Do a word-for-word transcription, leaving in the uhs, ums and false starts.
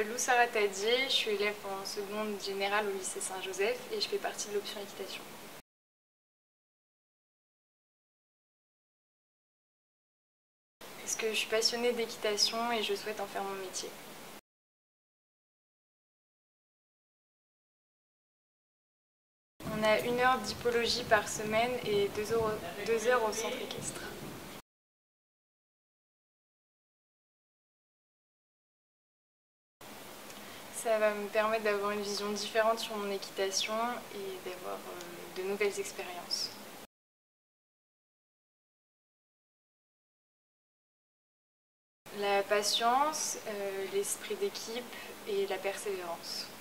m'appelle Lou Sarah Tadier, je suis élève en seconde générale au lycée Saint-Joseph et je fais partie de l'option équitation. Parce que je suis passionnée d'équitation et je souhaite en faire mon métier. On a une heure d'hippologie par semaine et deux heures, deux heures au centre équestre. Ça va me permettre d'avoir une vision différente sur mon équitation et d'avoir euh, de nouvelles expériences. La patience, euh, l'esprit d'équipe et la persévérance.